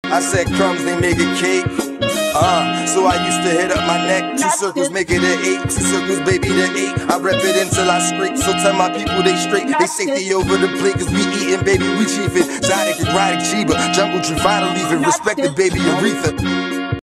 I said crumbs, they make a cake. So I used to hit up my neck. 2 circles make it an 8. 2 circles, baby, the 8. I rep it until I scrape. So tell my people they straight. They safety over the plate, cause we eatin', baby, we chiefin'. Zodic, erotic, Chiba, jungle tree, final leaving. Respect the baby, Aretha.